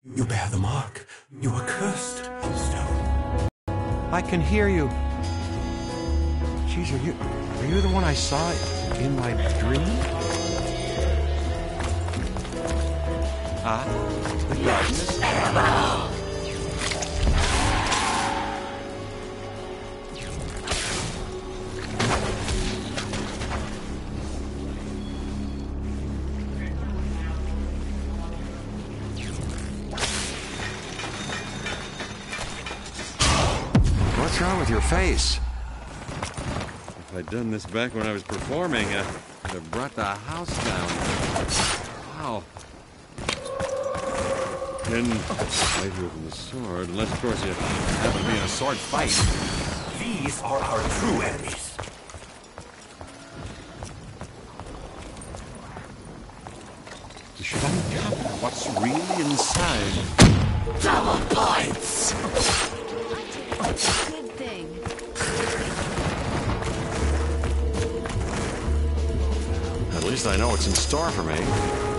You bear the mark. You are cursed, stone. I can hear you. Jeez, are you the one I saw in my dream? The darkness. What's wrong with your face? If I'd done this back when I was performing, I'd have brought the house down. Wow. Then fight you with the sword, unless of course you happen to be in a sword fight. These are our true enemies. Should uncover what's really inside. Double points! Good thing. At least I know what's in store for me.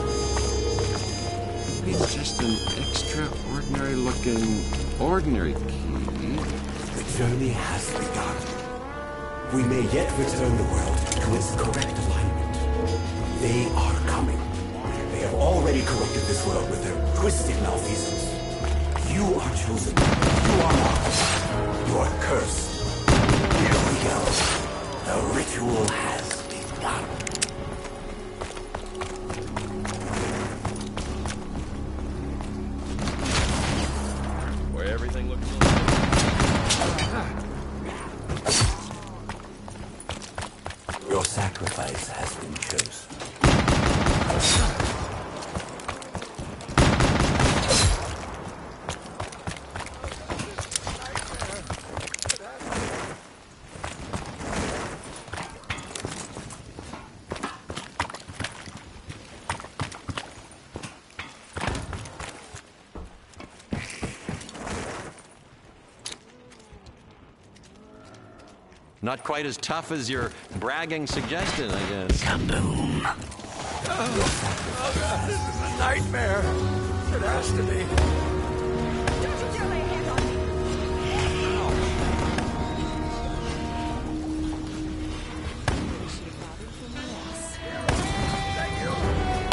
It's just an extraordinary looking, ordinary key. The journey has begun. We may yet return the world to its correct alignment. They are coming. They have already corrupted this world with their twisted malfeasance. You are chosen. You are marked. You are cursed. Here we go. The ritual has begun. Where everything looks Your sacrifice has been chosen. Not quite as tough as your bragging suggested, I guess. Kaboom. Oh, this is a nightmare. It has to be. Don't you dare lay a hand on me. Thank you.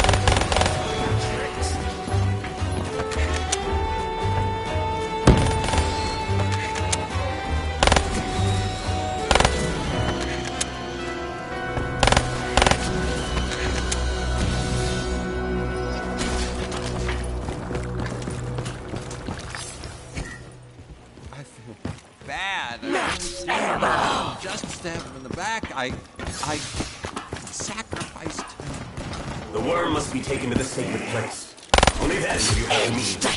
Bad. Just stabbed him in the back. I sacrificed him. The worm must be taken to the sacred place. Only then will you have me to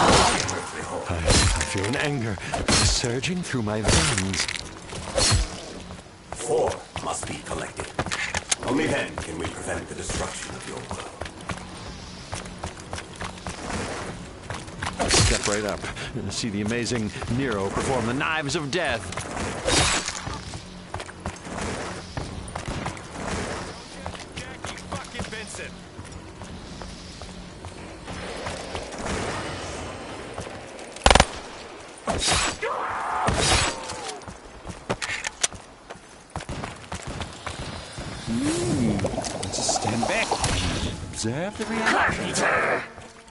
I feel an anger surging through my veins. 4 must be collected. Only then can we prevent the destruction of your world. Step right up and see the amazing Nero perform the knives of death. Jackie fucking Vincent. Let's just stand back and observe the reaction.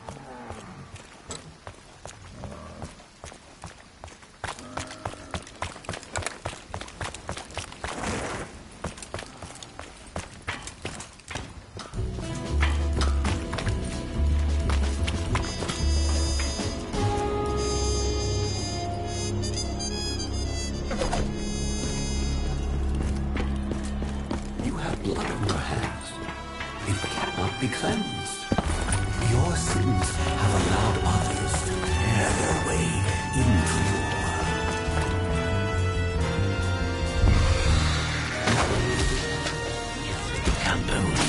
You have blood on your hands. It cannot be cleansed. Your sins have allowed others to tear their way into your world. Kaboom.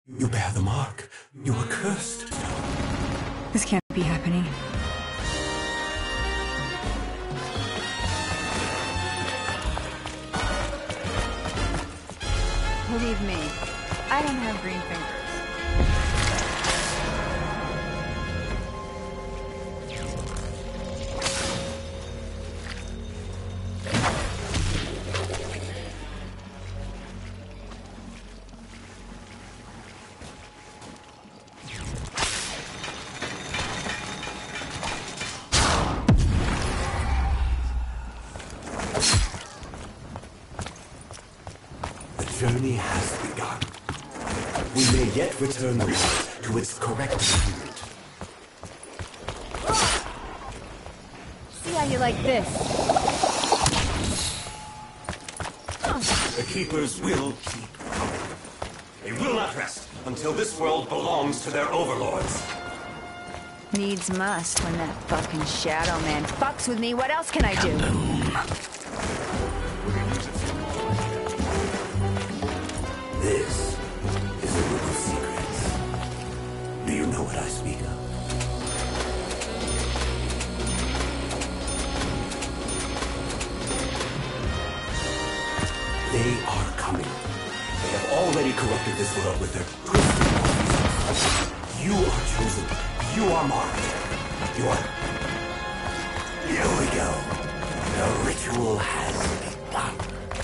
You bear the mark. You are cursed. This can't be happening. Believe me, I don't have green fingers. The journey has begun. We may yet return the world to its correct alignment. See how you like this. The Keepers will keep coming. They will not rest until this world belongs to their overlords. Needs must when that fucking Shadow Man fucks with me. What else can I do? This is a book of secrets. Do you know what I speak of? They are coming. They have already corrupted this world with their twisted ways. You are chosen. You are marked. You are... Here we go. The ritual has begun.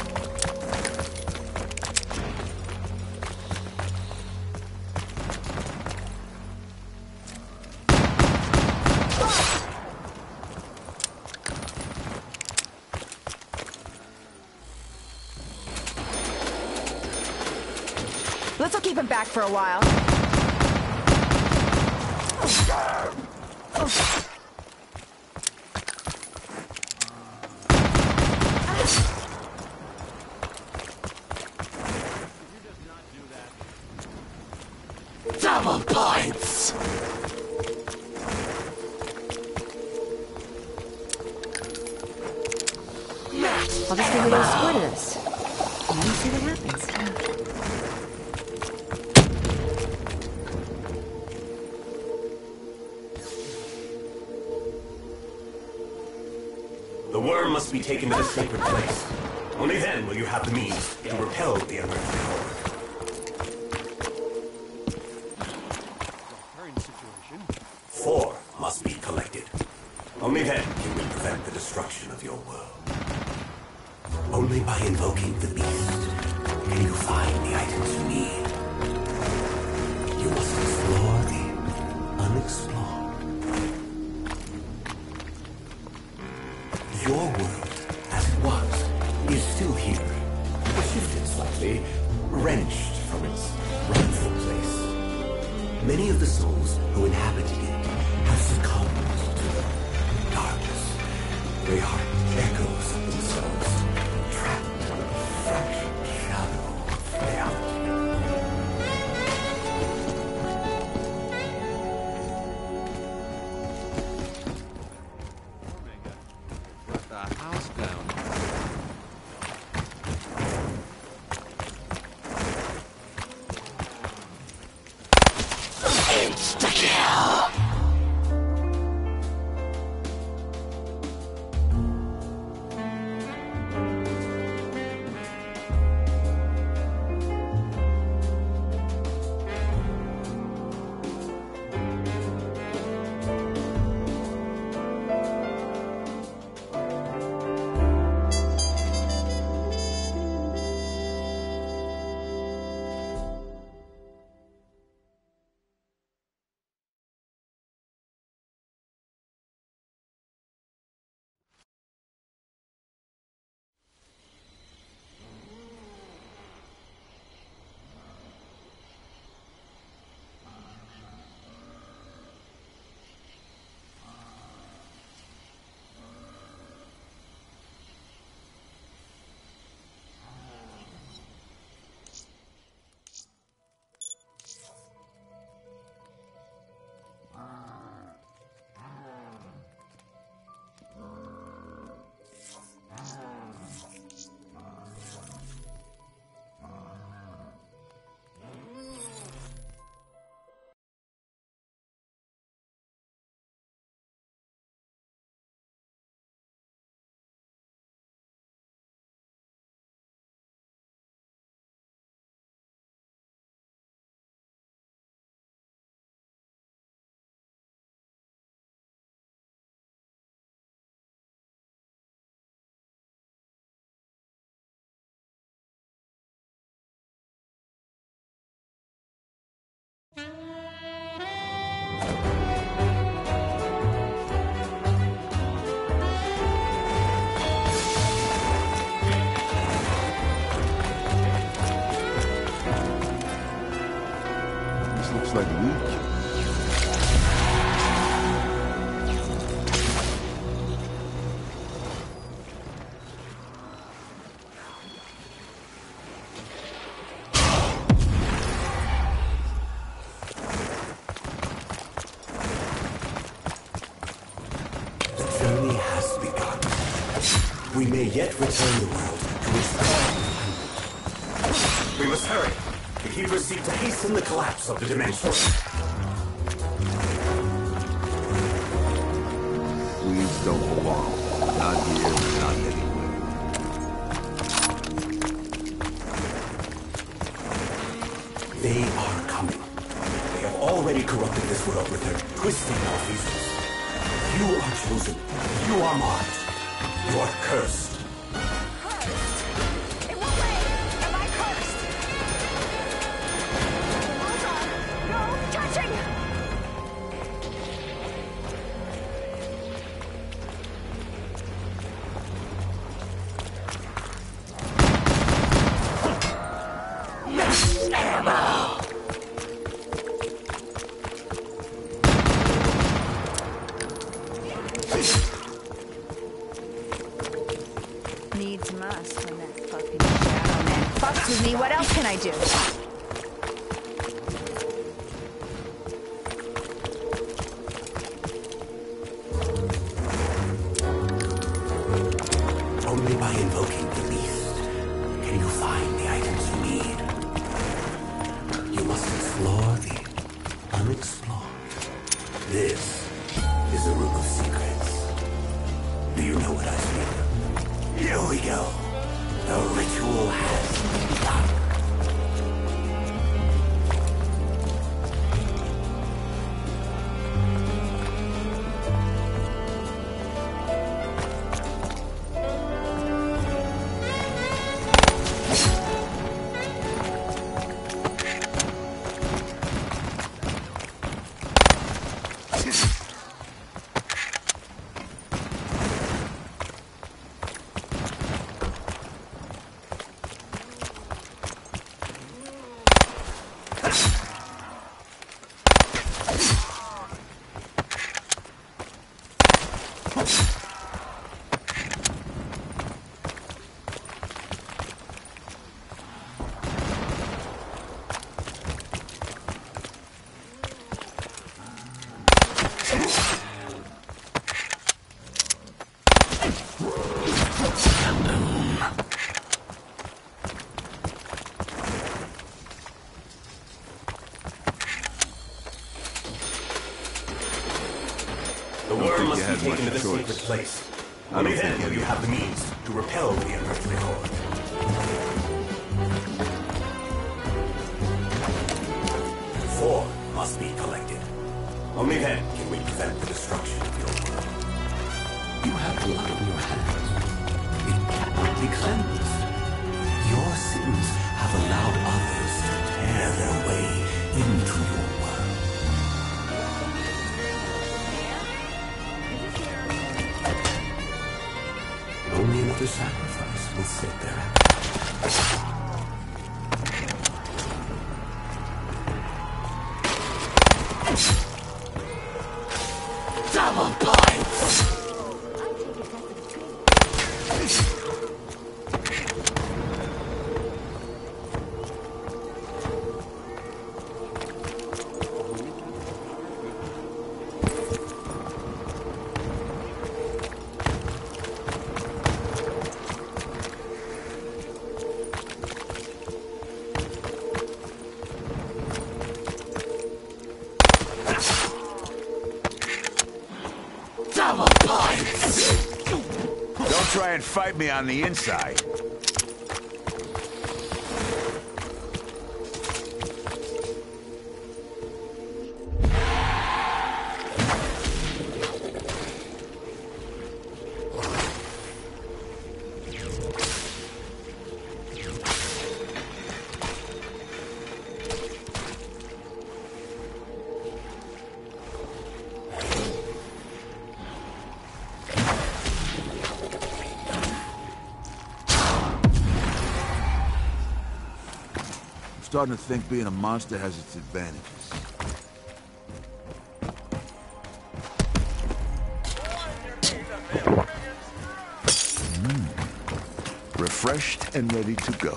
This'll keep him back for a while. Double points! I'll just give it a squirt of this. And then see what happens. The worm must be taken to the sacred place. Only then will you have the means to repel the unearthly horde. Current situation. 4 must be collected. Only then can we prevent the destruction of your world. Only by invoking the beast can you find the items you need. You must explore the unexplored. Your world, as it was, is still here. Shifted slightly, wrenched from its rightful place. Many of the souls who inhabited it have succumbed to the darkness. They are echoes of themselves, trapped in a fractured shadow of reality. Brought the house down. Insta-kill! This looks like weak. The journey has begun. We may yet return the world to its correct alignment. We must hurry. The Keepers seek to hasten the collapse of the dimension. Weeds don't belong. Not here, not anywhere. They are coming. They have already corrupted this world with their twisting malfeasance. You are chosen. You are marked. You are cursed. Cursed? In what way am I cursed? No touching! Needs must when that fucking shadow man fucks with me. What else can I do? Only by invoking the beast can you find the items you need. You must explore the unexplored. This is a room of secrets. Do you know what I speak of? Here we go. The ritual has begun. The worm must be taken to the sacred place. Only then will you have the means to repel the unearthly horde. Four must be collected. Only then can we prevent the destruction of your world. You have blood on your hands. It cannot be cleansed. Your sins have allowed others to tear their way into your world. Only another sacrifice will sit there after. Double points! Double points! Don't try and fight me on the inside. starting to think being a monster has its advantages. Refreshed and ready to go.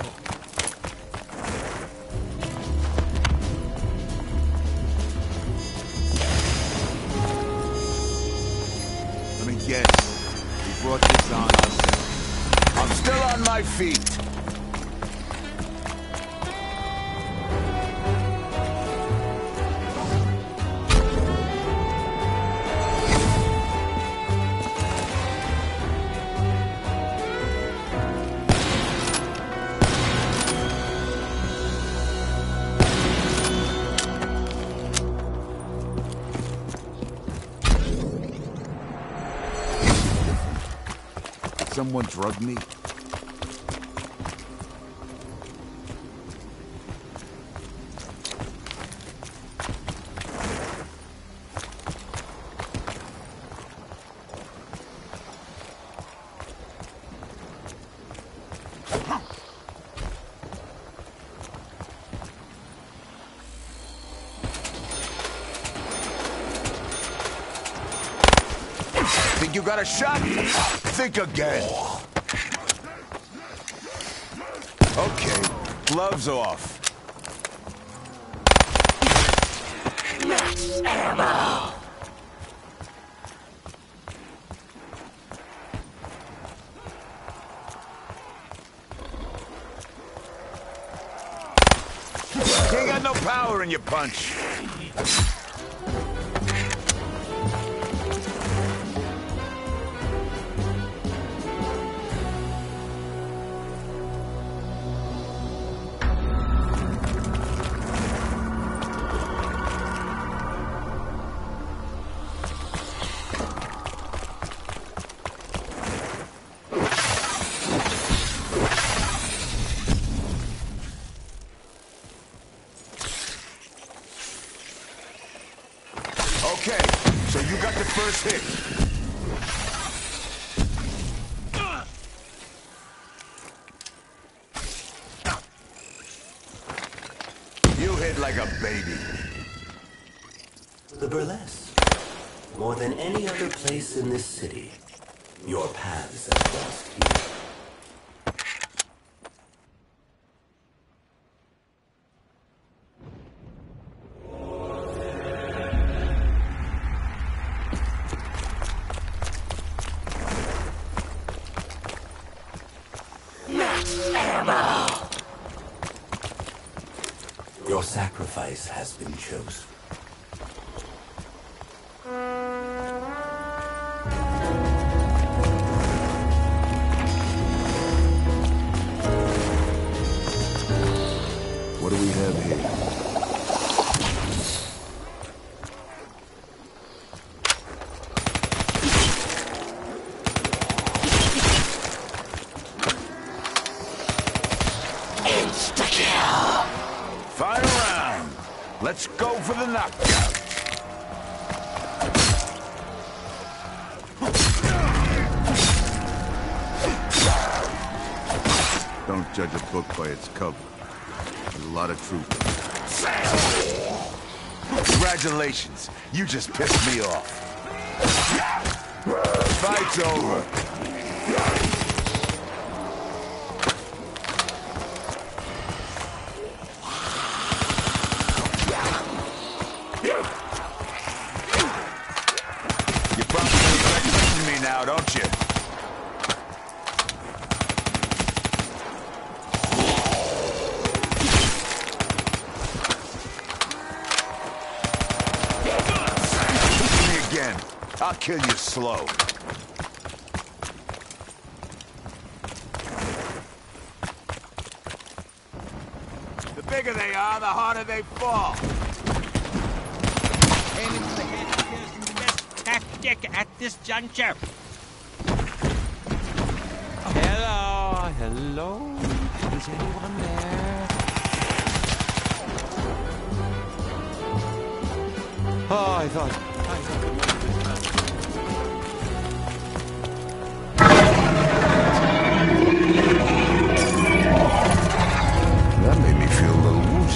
Let me guess. We brought this on ourselves. I'm still on my feet. Someone drugged me? Think you got a shot? Think again. Okay, gloves off. Max ammo! You ain't got no power in your punch. Okay, so you got the first hit. You hit like a baby. The burlesque. More than any other place in this city, your paths have crossed here. Your sacrifice has been chosen. What do we have here? Fire around. Let's go for the knockout. Don't judge a book by its cover. There's a lot of truth. Congratulations. You just pissed me off. Fight's over. Now, don't you? Hit me again. I'll kill you slow. The bigger they are, the harder they fall. And it's the best tactic at this juncture. Hello, hello. Is anyone there? Oh, I thought. That made me feel a little woozy.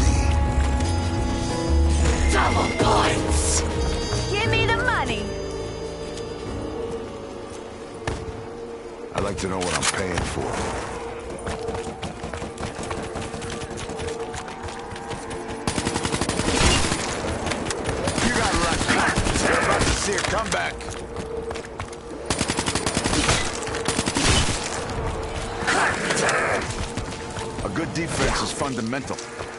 like to know what I'm paying for. You got lucky. You're about to see a comeback. A good defense is fundamental.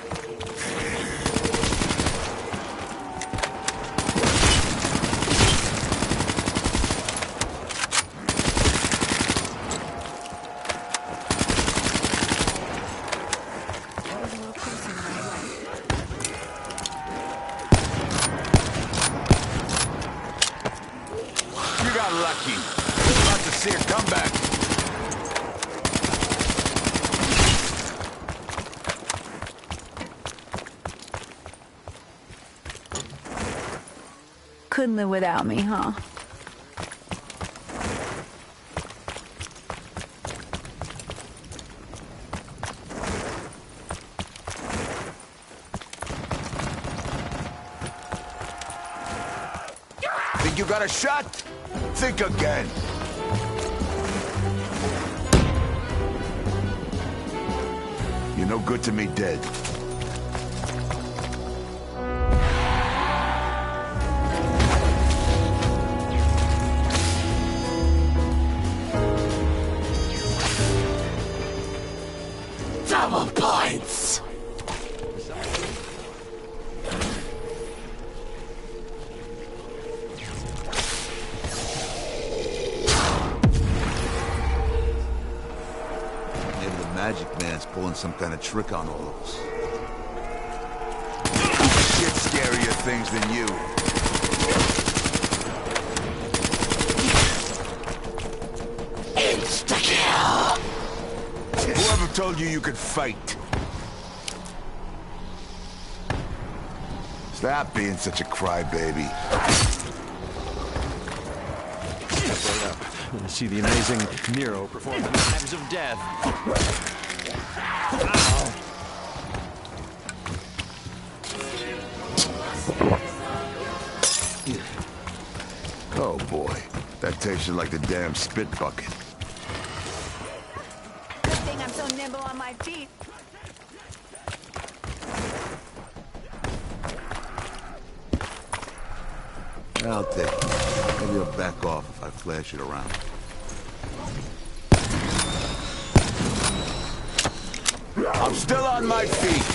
You got lucky. You're about to see a comeback. Couldn't live without me, huh? Think you got a shot? Think again. You're no good to me dead. Double points! Maybe the magic man's pulling some kind of trick on all of us. Shit scarier things than you. Insta-kill! Whoever told you you could fight? Stop being such a crybaby. I want to see the amazing Nero perform the Knives of Death. Ow. Oh boy, that tasted like the damn spit bucket. Good thing I'm so nimble on my feet. I'll take it. Maybe you'll back off if I flash it around. I'm still on my feet.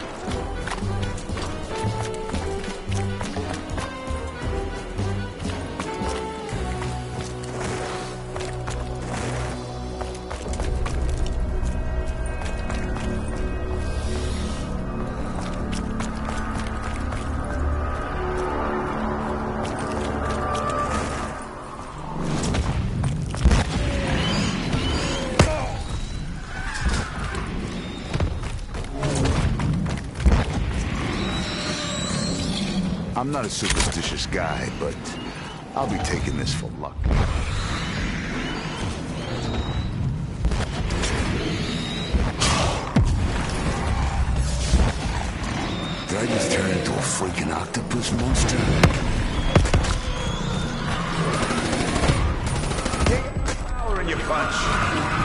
I'm not a superstitious guy, but I'll be taking this for luck. Did I just turn into a freaking octopus monster? Take power in your punch.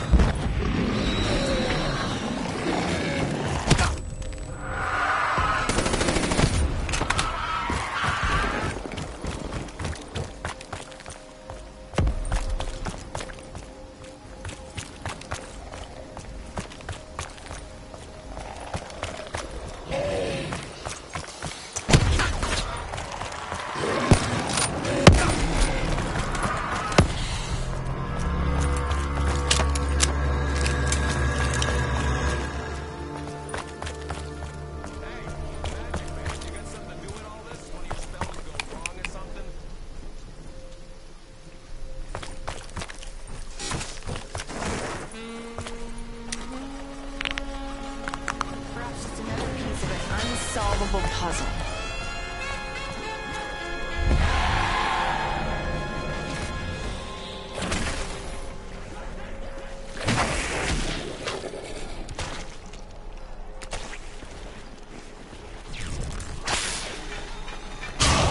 Unsolvable puzzle.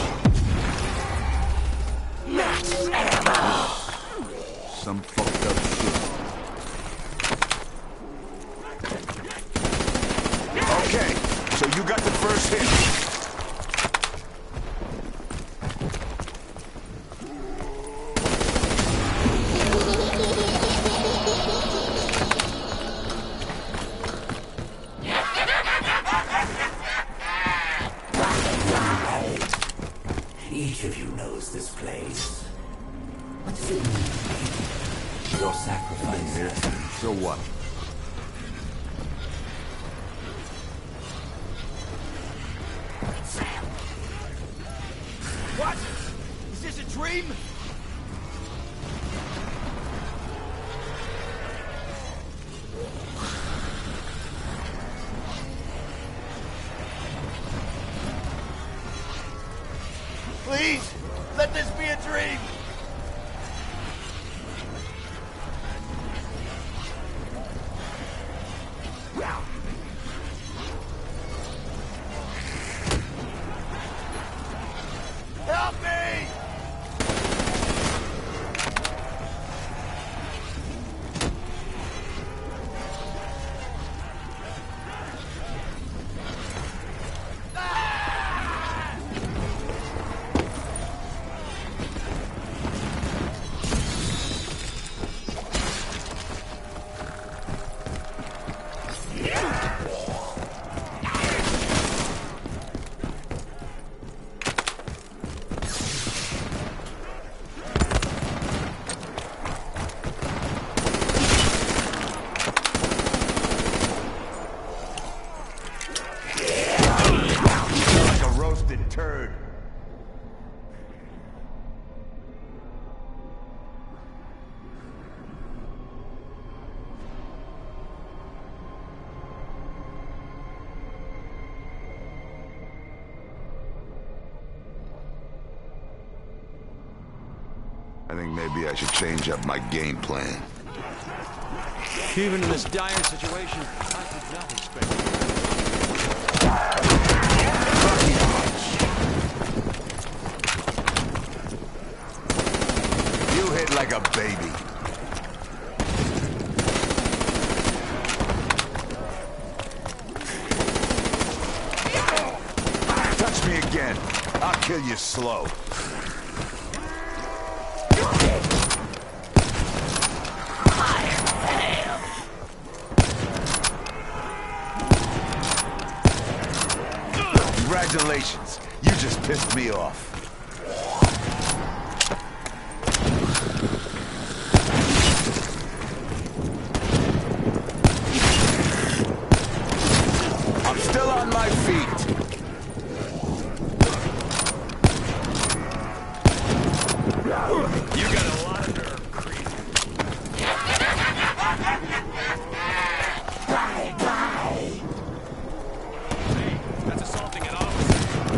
Some fucked up Your sacrifice. So what? What? Is this a dream? Please, let this be a dream. Help me! Like a roasted turd. I think maybe I should change up my game plan. Even in this dire situation, I did not expect it. You hit like a baby. Touch me again. I'll kill you slow. Congratulations. You just pissed me off. I'm still on my feet. You got a lot of nerve, creep. Hey, that's assaulting an officer.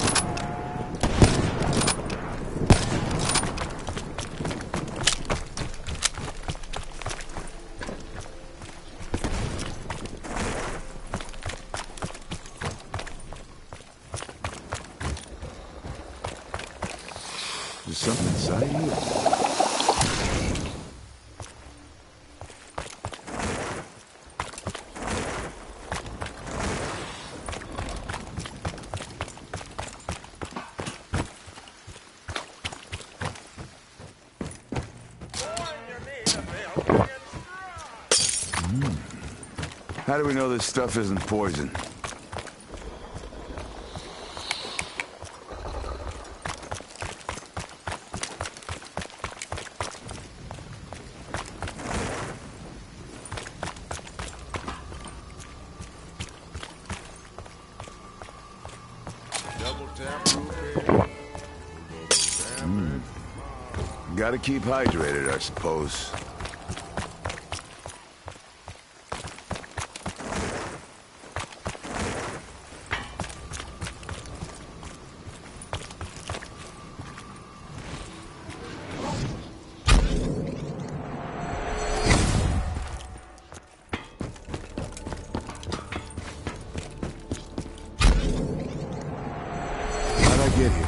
There's something inside you. How do we know this stuff isn't poison? Gotta keep hydrated, I suppose. How'd I get here?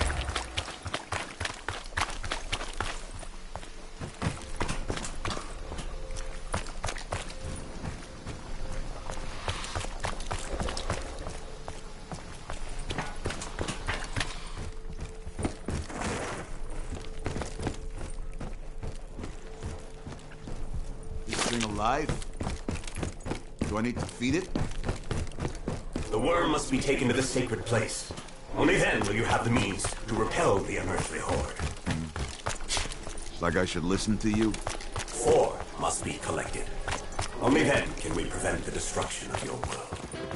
Thing alive? Do I need to feed it? The worm must be taken to the sacred place. Only then will you have the means to repel the unearthly horde. Like I should listen to you? 4 must be collected. Only then can we prevent the destruction of your world.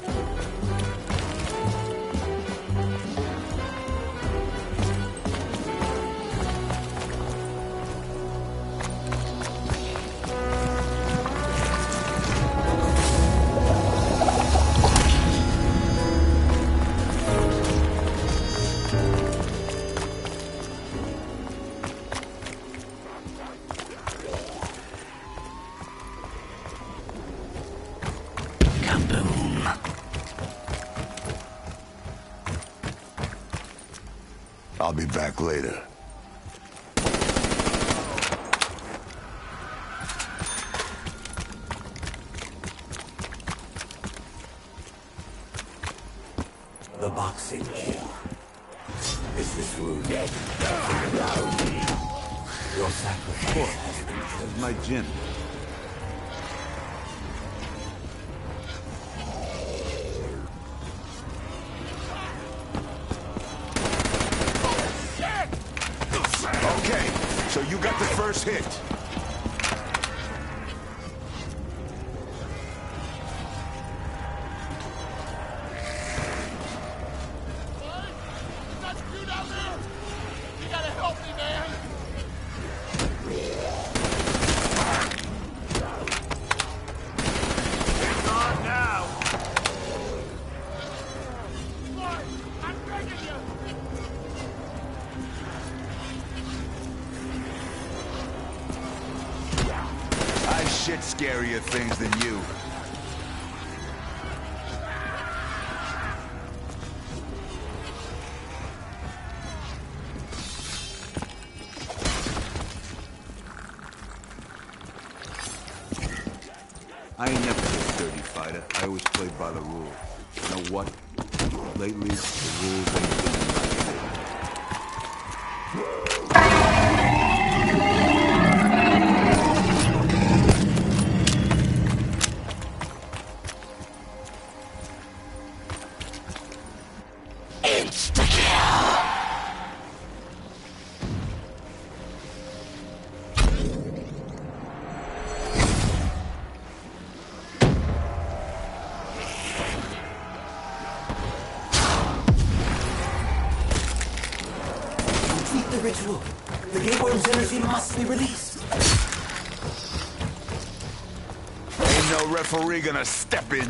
I'll be back later. The boxing gym. Is this wound? Your sacrifice has been That's my gym. Okay, so you got the first hit. Shit scarier things than you. I ain't never been a sturdy fighter. I always played by the rules. You know what? Lately, the rules ain't been in my favor. the ritual. The Gateworm's energy must be released. Ain't no referee gonna step in.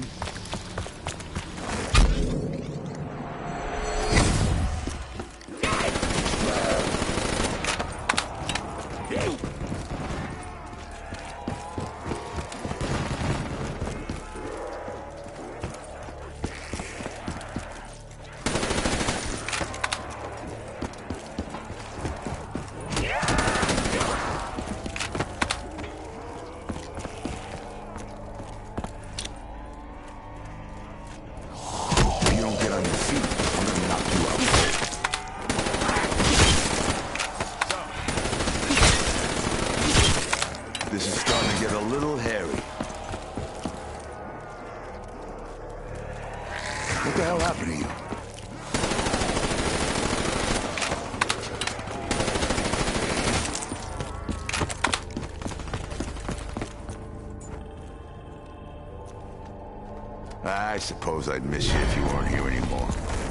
This is starting to get a little hairy. What the hell happened to you? I suppose I'd miss you if you weren't here anymore.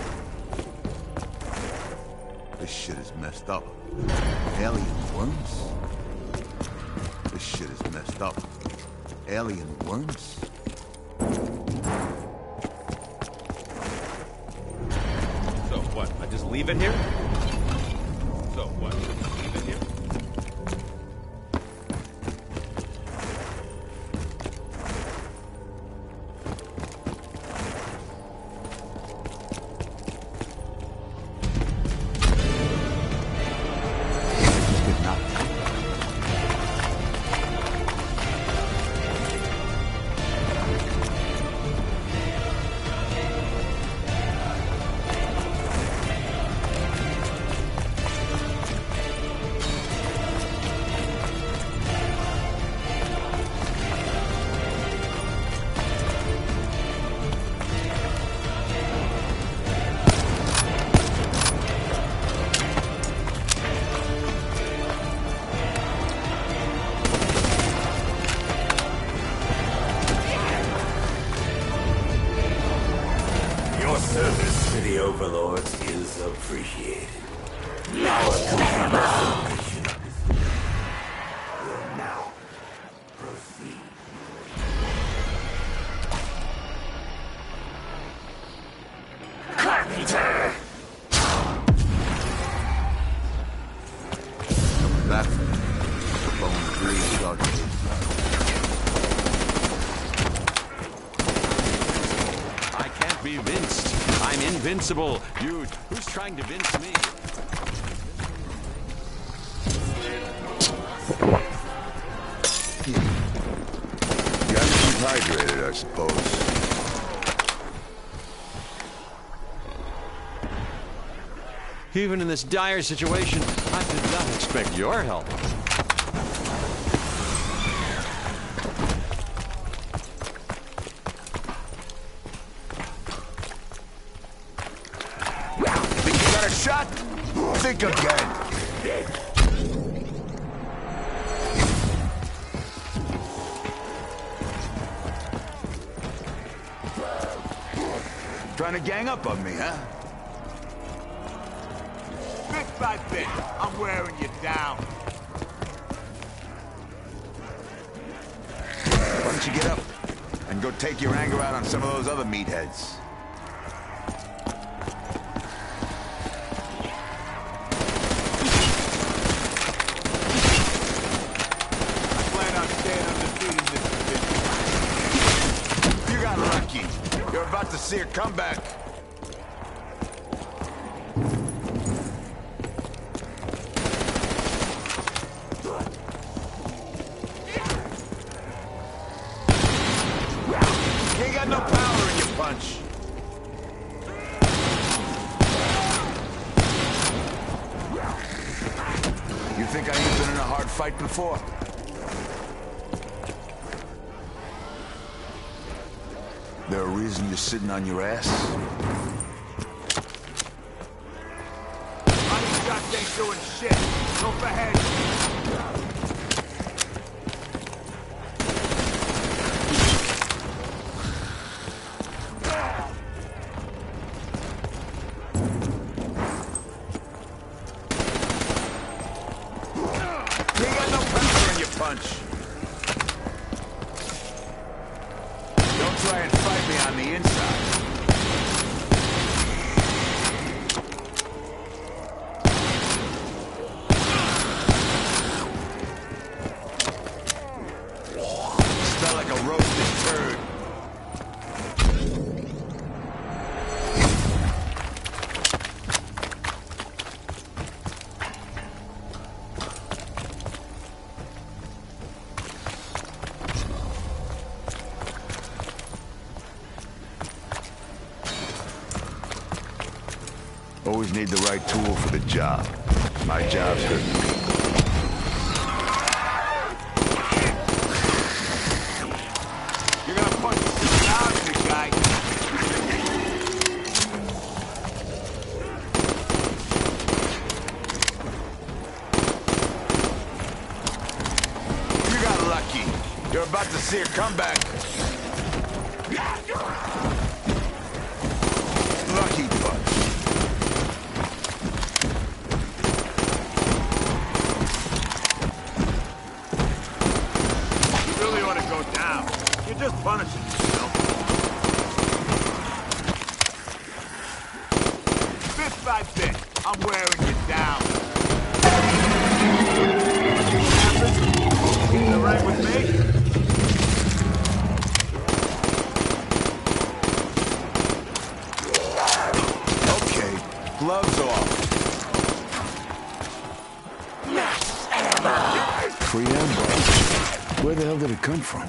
This shit is messed up. Alien worms? This shit is messed up. Alien worms? So what? I just leave it here? So what? Just leave it here? overlords is appreciated. Now a confirmation of this will now proceed. Carpenter! Coming back from the bone green dog. I can't be vinced. I'm invincible. Who's trying to vince me? You got to keep hydrated, I suppose. Even in this dire situation, I did not expect your help. Think you got a shot? Think again. Trying to gang up on me, huh? Bit by bit, I'm wearing you down. Why don't you get up and go take your anger out on some of those other meatheads? I plan on staying undefeated in this division. You got lucky. You're about to see a comeback. You ain't got no power in your punch. You think I ain't been in a hard fight before? There a reason you're sitting on your ass? Body shots ain't doing shit. Go for head. You ain't got no power in your punch. Don't try and fight me on the inside. Smell like a roasted turd. Always need the right tool for the job. My job's hurting me. You're gonna punch me down, big guy. You got lucky. You're about to see a comeback. Lucky punch. You really ought to go down. You're just punishing yourself. Bit by bit, I'm wearing you down. In the ring with me? Okay, gloves off. Free ammo. Where the hell did it come from?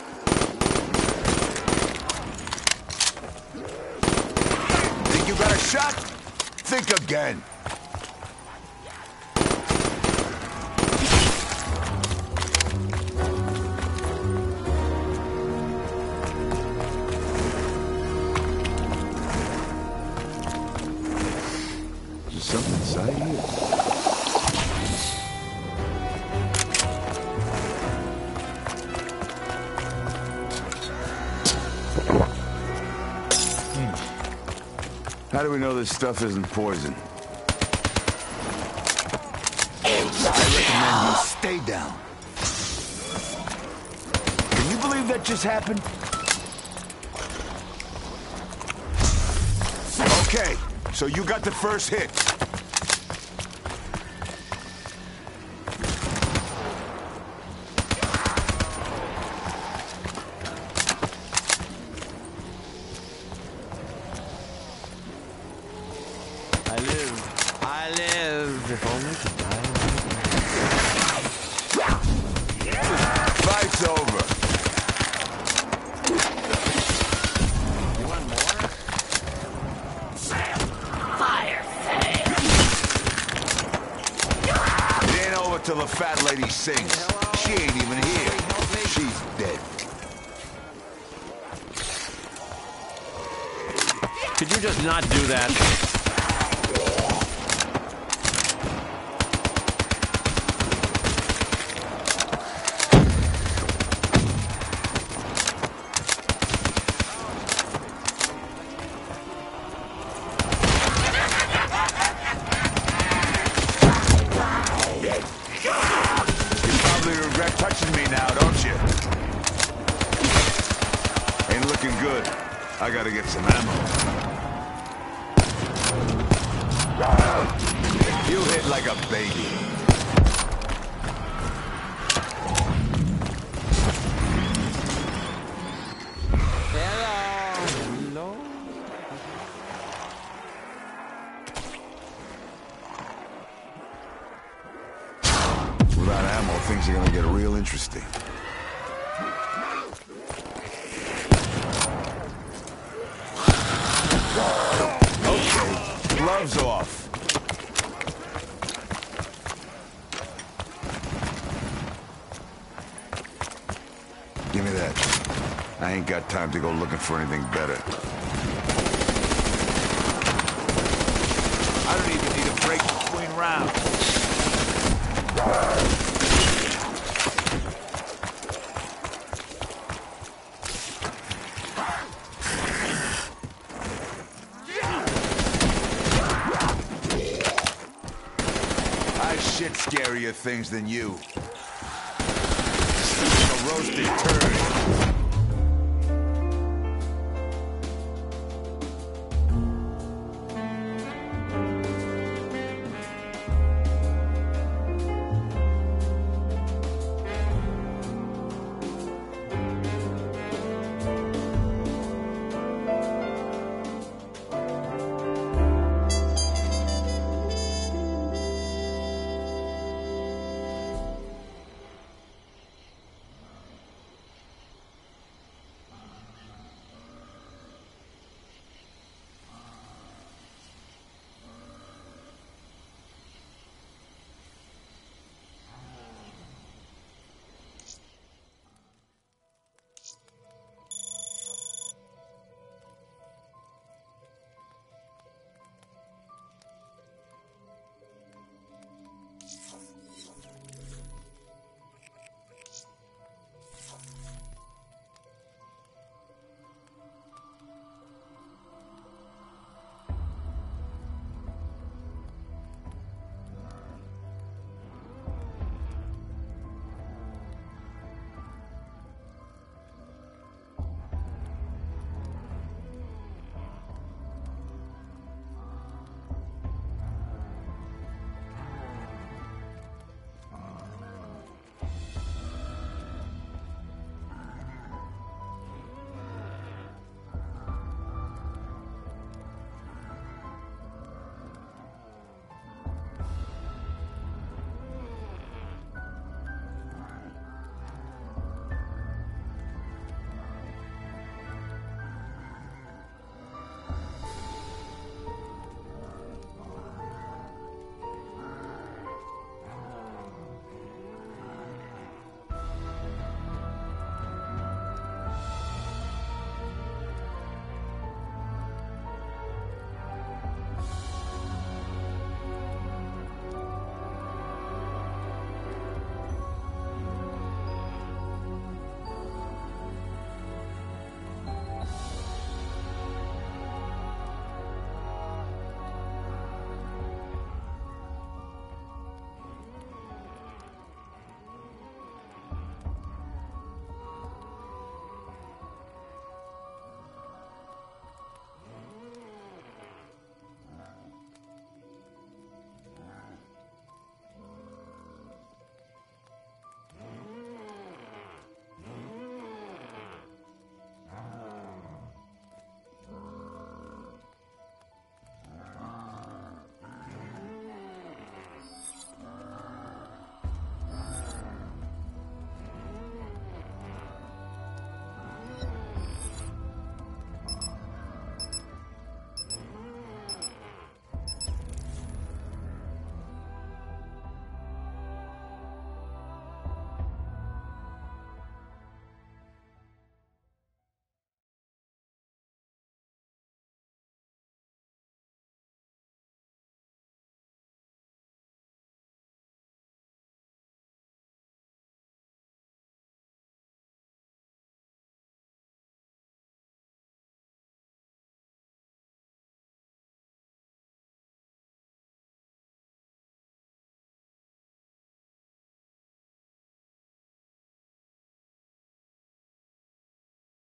Think you got a shot? Think again. Is there something inside here? How do we know this stuff isn't poison? I recommend you stay down. Can you believe that just happened? Okay, so you got the first hit. I live. If only to die. Fight's over. You want more? Fire fail. It ain't over till the fat lady sings. She ain't even here. She's dead. Could you just not do that? Touching me now, don't you? Ain't looking good. I gotta get some ammo. You hit like a baby. Hello. Without ammo, things are gonna get real interesting. Okay, gloves off. Give me that. I ain't got time to go looking for anything better. I don't even need a break between rounds. I shit scarier things than you. A roasted turd.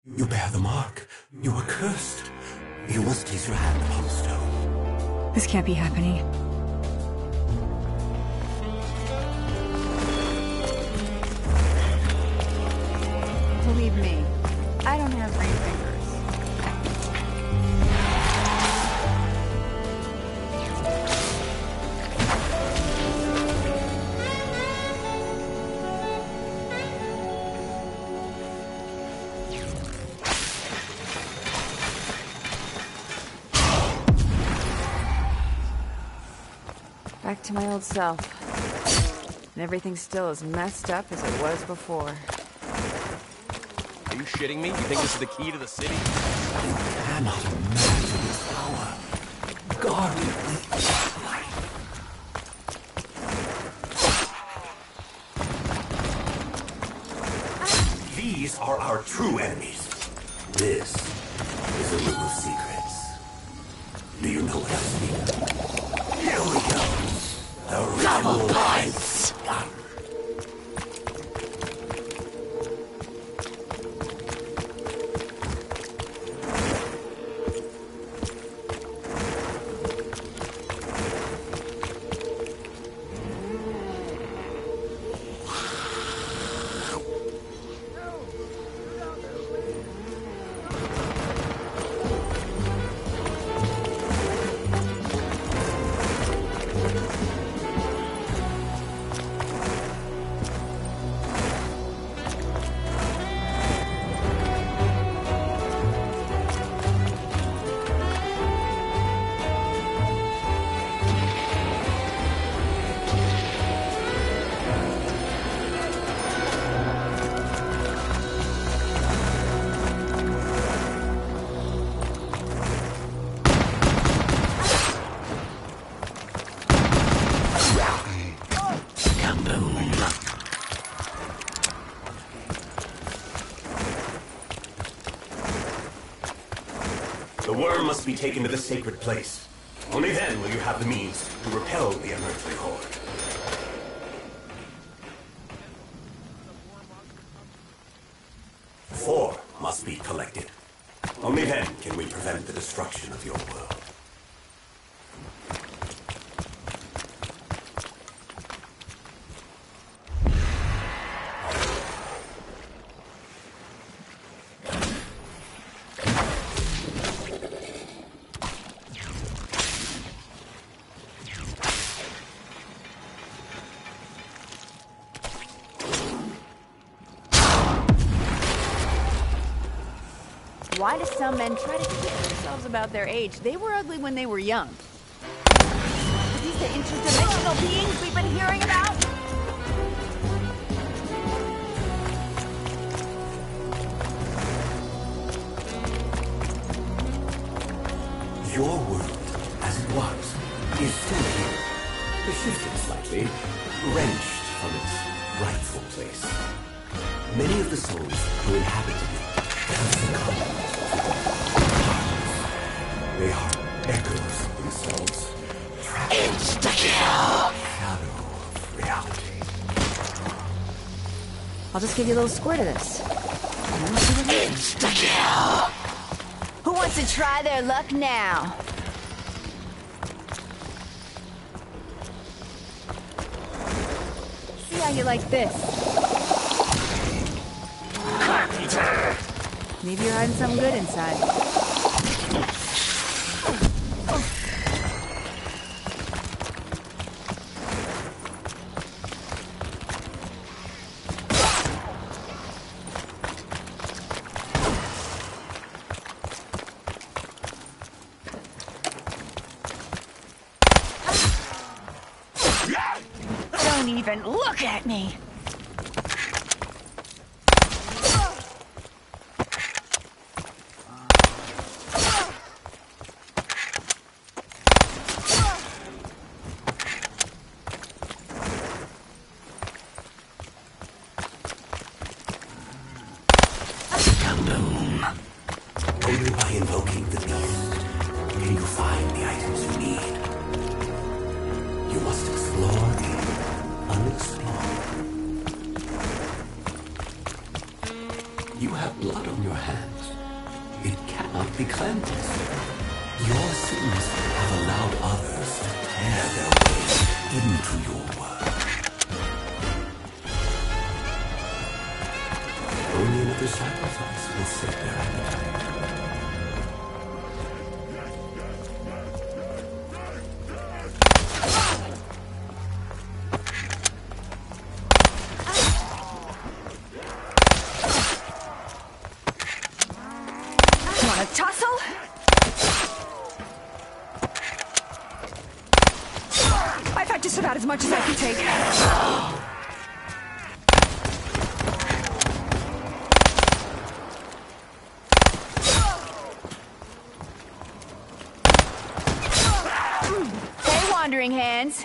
You bear the mark. You are cursed. You must place your hand upon the stone. This can't be happening. Believe me, I don't have green fingers. Back to my old self. And everything's still as messed up as it was before. Are you shitting me? You think this is the key to the city? You cannot imagine its power. Guarding the light. These are our true enemies. This is a room of secrets. Do you know what I speak? Here we go. The double bites. The worm must be taken to the sacred place. Only then will you have the means to repel the unearthly horde. 4 must be collected. Only then can we prevent the destruction of your world. Why do some men try to kid themselves about their age? They were ugly when they were young. Are these the interdimensional beings we've been hearing about? Your world, as it was, is still here. Shifted slightly, wrenched from its rightful place. Many of the souls who inhabited it have succumbed. They are echoes of themselves, trapped in the shadow of reality. I'll just give you a little squirt of this. Insta-kill! Who wants to try their luck now? See how you like this. Maybe you're hiding something good inside. Don't even look at me! Only by invoking the beast can you find the items you need. You must explore the unexplored. You have blood on your hands. It cannot be cleansed. Your sins have allowed others to tear their way into your world. Only another sacrifice will set their appetite. Want to tussle? I've had just about as much as I can take. Hey, wandering hands.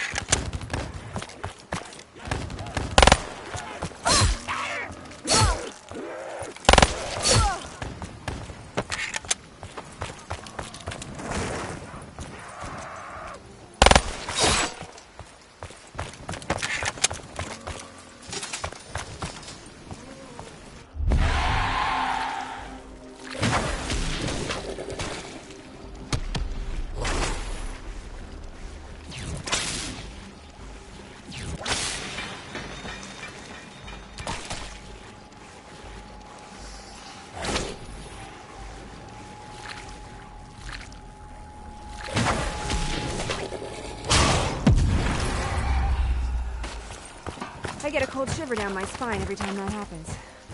I get a cold shiver down my spine every time that happens.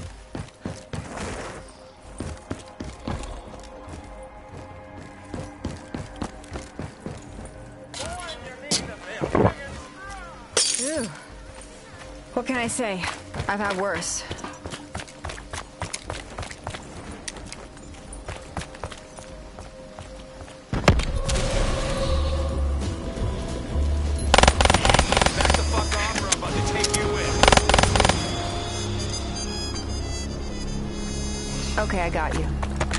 Ew. What can I say? I've had worse. Okay, I got you.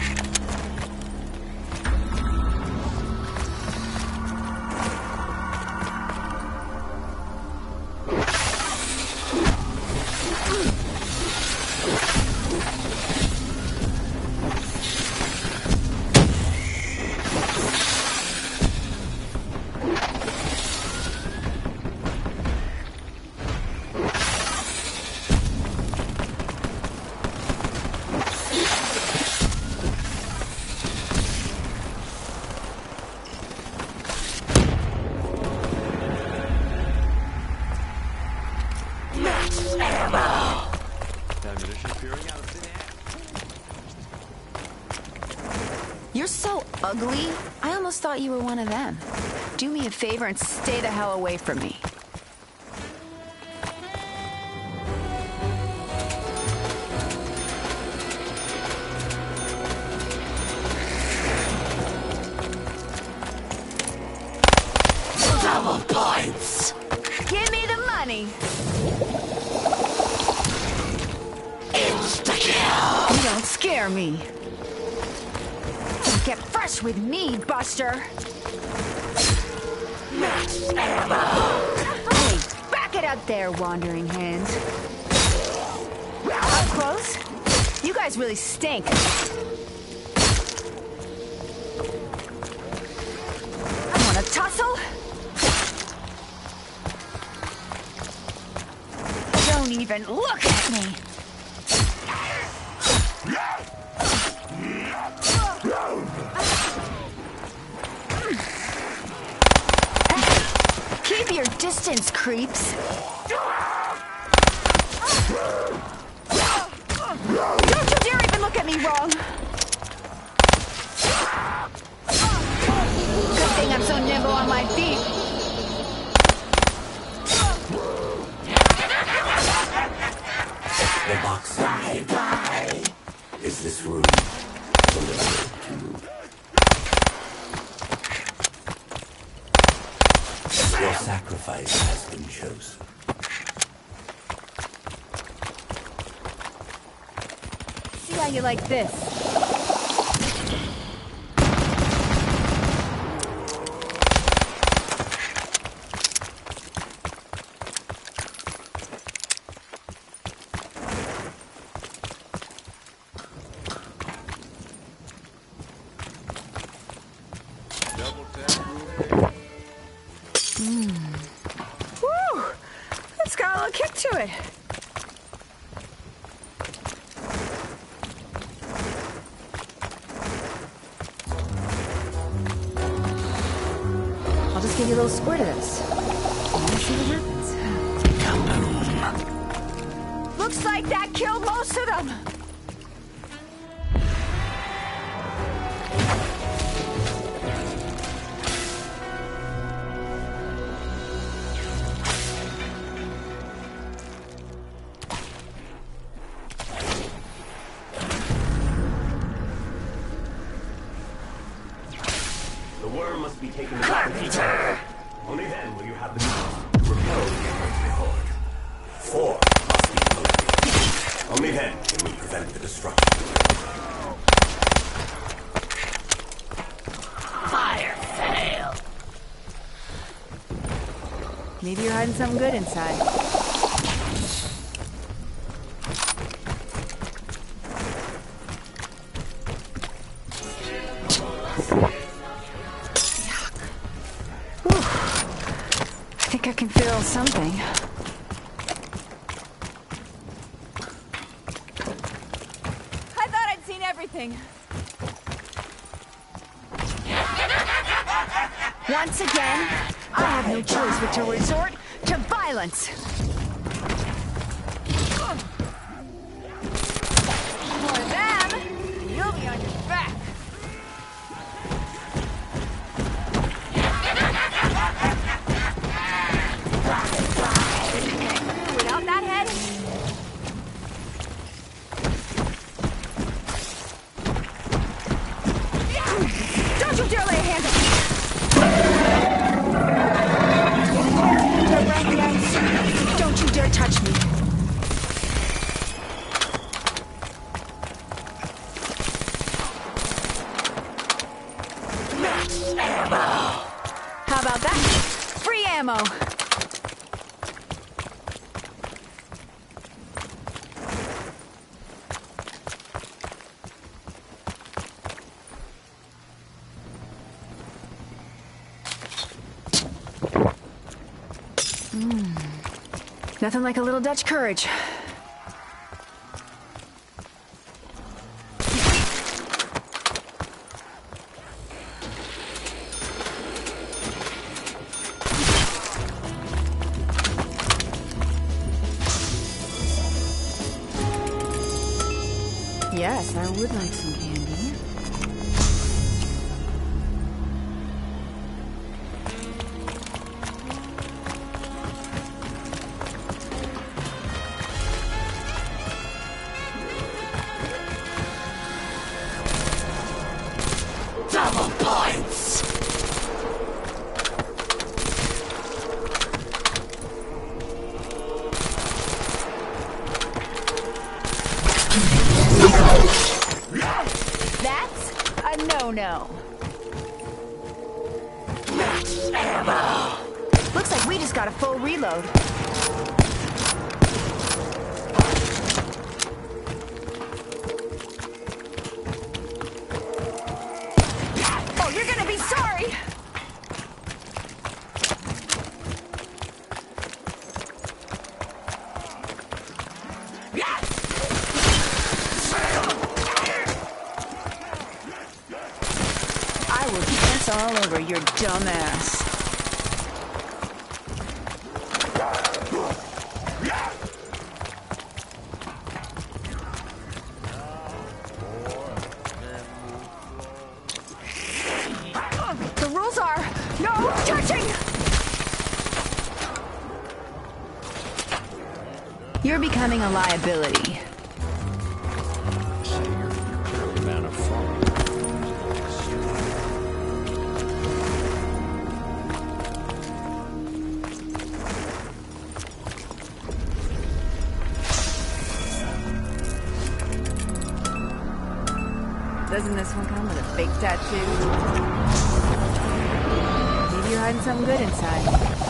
You're so ugly, I almost thought you were one of them. Do me a favor and stay the hell away from me. Double points! Give me the money! Insta-kill! You don't scare me. Don't get fresh with me, Buster! Max ammo! Hey, back it up there, wandering hands. Up close? You guys really stink. Wanna tussle? Don't even look at me! Keep your distance, creeps. Don't you dare even look at me wrong! Good thing I'm so nimble on my feet. The box is this room. Your sacrifice has been chosen. See how you like this. to it. I'll just give you a little squirt of this. Let's see what happens. Looks like that killed most of them. The worm must be taken to the Only then will you have the means to repel the earthly horde. 4 must be eliminated. Only then can we prevent the destruction. Fire fail. Maybe you're hiding something good inside. I can feel something. I thought I'd seen everything. Once again, I have no choice but to resort to violence. For them, you'll be on your back. Without that head? Don't you dare lay a hand on me! Don't you dare touch me! Ammo! How about that? Free ammo! Nothing like a little Dutch courage. Yes, I would like some candy. Double points! That's a no-no. Max ammo! Looks like we just got a full reload. Oh, you're gonna be sorry! I will dance all over your dumb ass. The rules are no touching! You're becoming a liability. Doesn't this one come with a fake tattoo? Maybe you're hiding something good inside.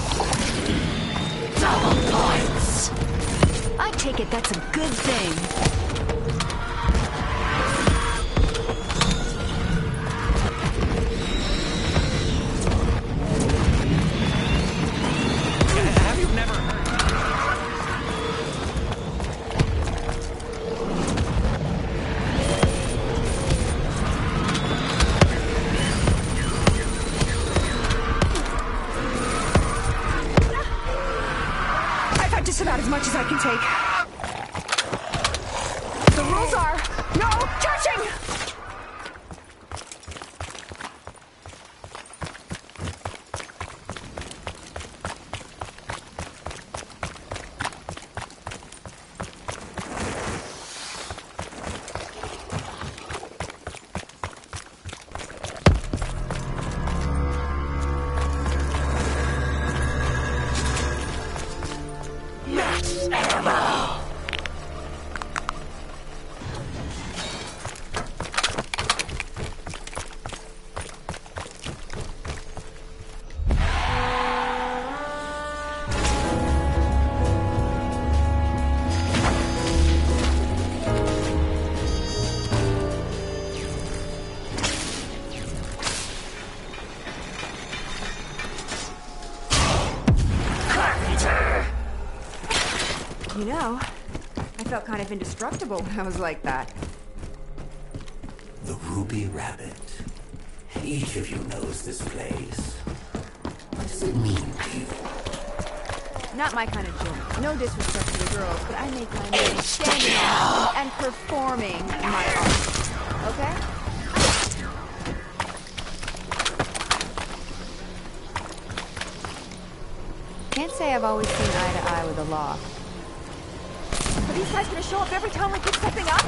Double points! I take it that's a good thing. can take. The rules are no touching! You know, I felt kind of indestructible when I was like that. The Ruby Rabbit. Each of you knows this place. What does it mean to you? Not my kind of joke. No disrespect to the girls, but I make my name standing on and performing my art. Okay? Can't say I've always seen eye to eye with the law. Are these guys gonna show up every time we pick something up?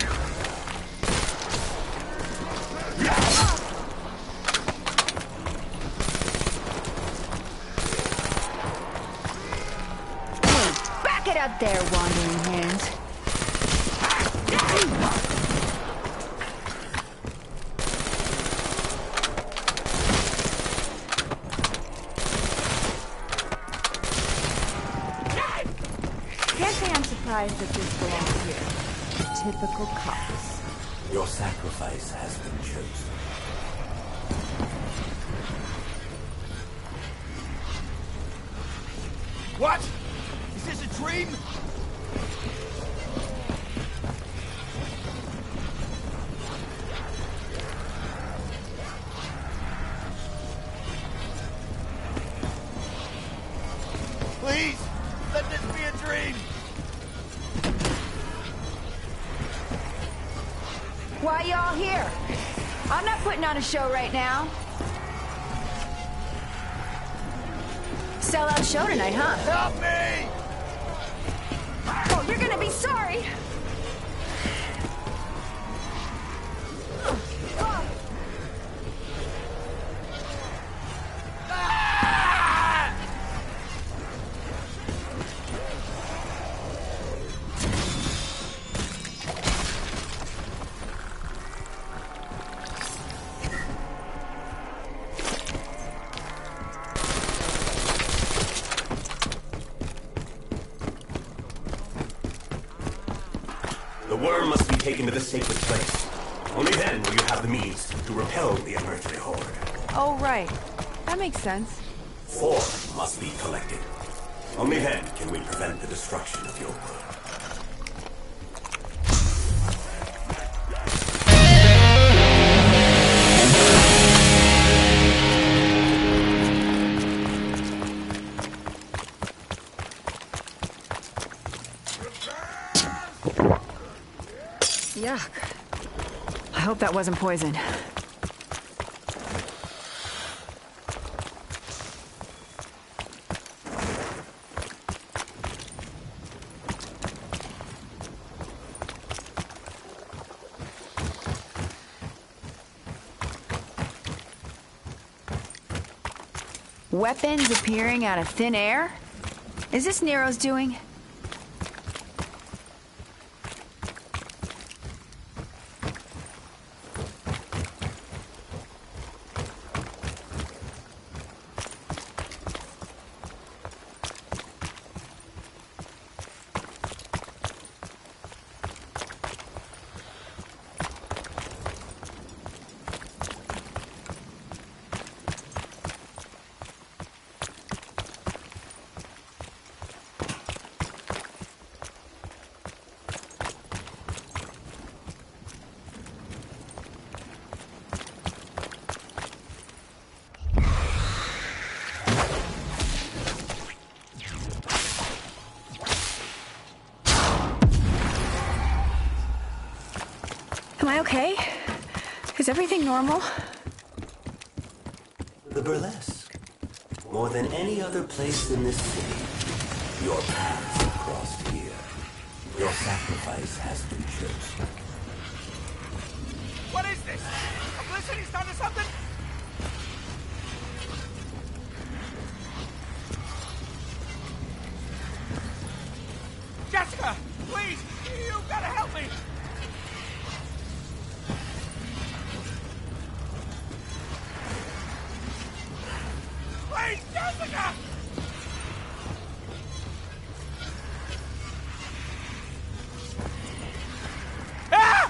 Hey, back it up there, wandering hands. Can't say I'm surprised that this belongs here. Typical cops. Your sacrifice has been chosen. What? Is this a dream? Please, let this be a dream. Why y'all here? I'm not putting on a show right now. Sellout show tonight, huh? Help me! Oh, you're gonna be sorry! The worm must be taken to the sacred place. Only then will you have the means to repel the unearthly horde. Oh, right. That makes sense. 4 must be collected. Only then can we prevent the destruction of your world. Yuck. I hope that wasn't poison. Weapons appearing out of thin air? Is this Nero's doing? Am I okay? Is everything normal? The burlesque. More than any other place in this city, your paths have crossed here. Your sacrifice has been chosen. What is this? Publicity started something? Jessica, please, you gotta help me. Please, Jessica! Ah!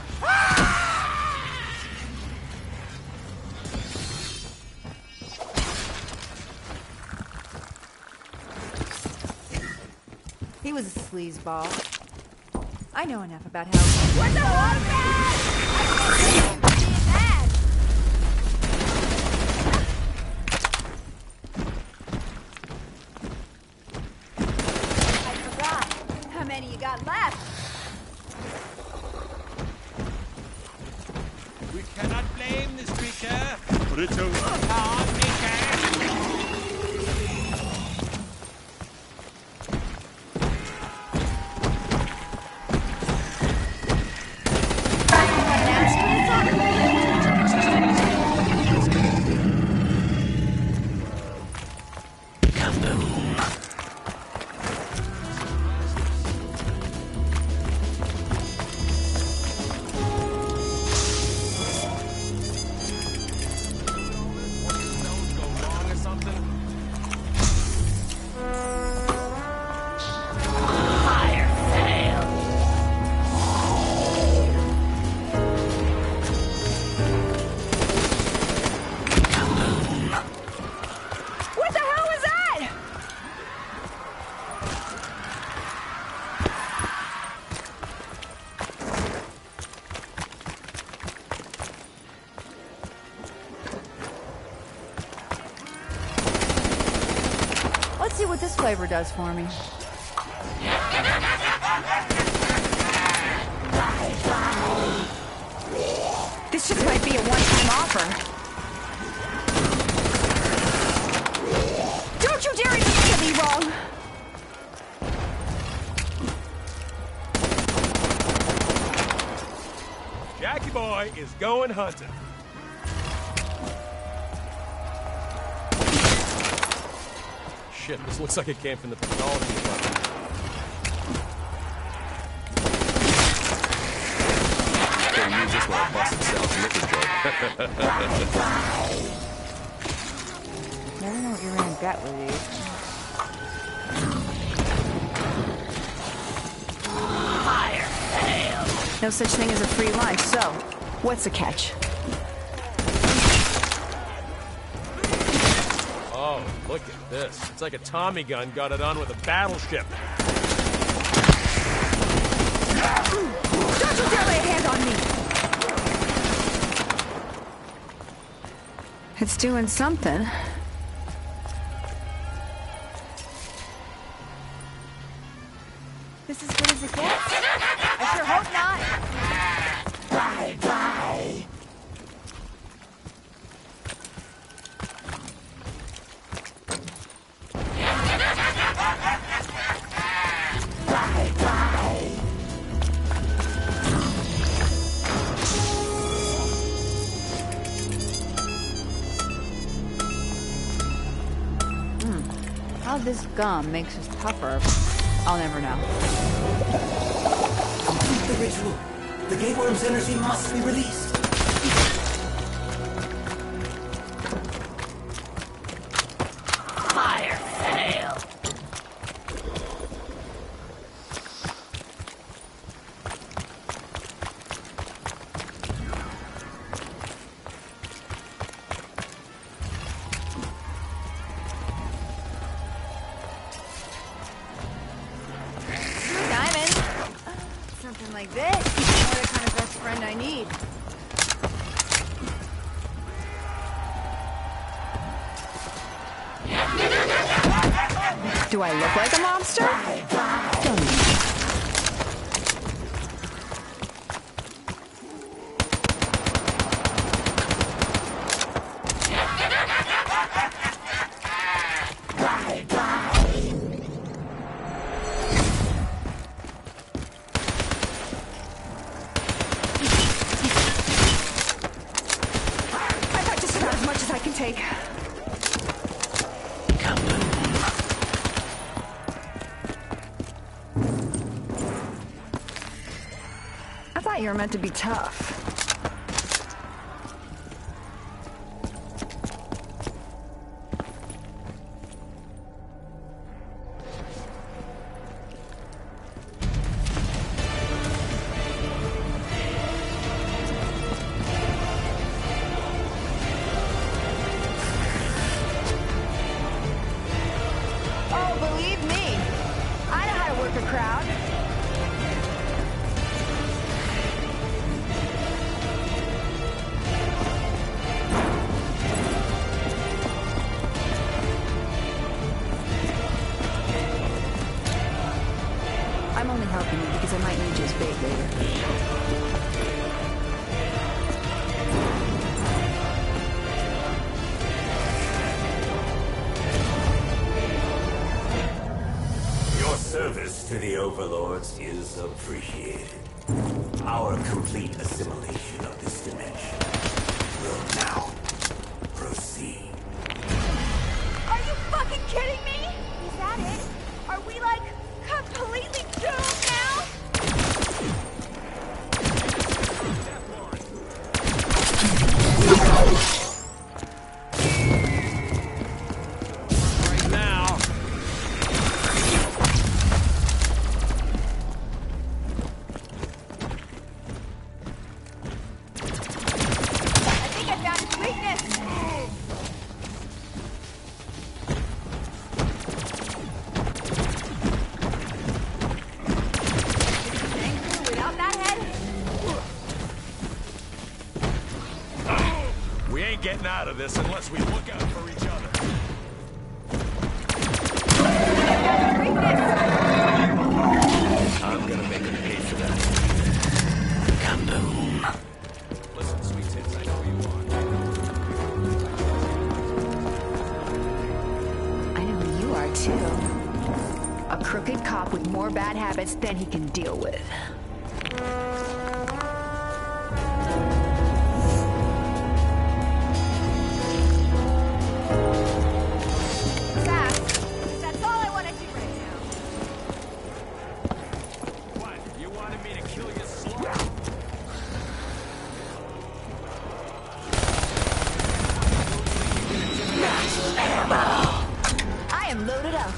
He was a sleazeball. I know enough about how... What the fuck, man? I can't believe you're being I forgot. How many you got left? We cannot blame this creature. But it's over. Our maker. Let's see what this flavor does for me. This just might be a one-time offer. Don't you dare even look at me wrong! Jackie boy is going hunting. Shit, this looks like it came from the pathology department. Can't use this when I busted Sal's liquor joke. Never know what you're gonna get with these. No such thing as a free lunch, so what's the catch? Oh, look at this. It's like a Tommy gun got it on with a battleship. Don't you dare lay a hand on me! It's doing something. This as good as it gets? I sure hope not. How this gum makes us tougher, I'll never know. Complete the ritual. The gateworm's energy must be released. Fire fail. Diamond! Something like this. You're the kind of best friend I need. Do I look like a mobster? Don't. Take. I thought you were meant to be tough. I'm only helping you because I might need you as bait later. Your service to the overlords is appreciated. Our complete assimilation of this dimension will now proceed. Are you fucking kidding me? Is that it? Are we like completely doomed now? Right now. I think I found his weakness. Without that head? We ain't getting out of this unless we look out for each other. I'm gonna make him pay for that. Kaboom. Listen, sweet tits, I know who you are. I know who you are, too. A crooked cop with more bad habits than he can deal with. Fast. That's all I want to do right now. What? You wanted me to kill you slow? I am loaded up.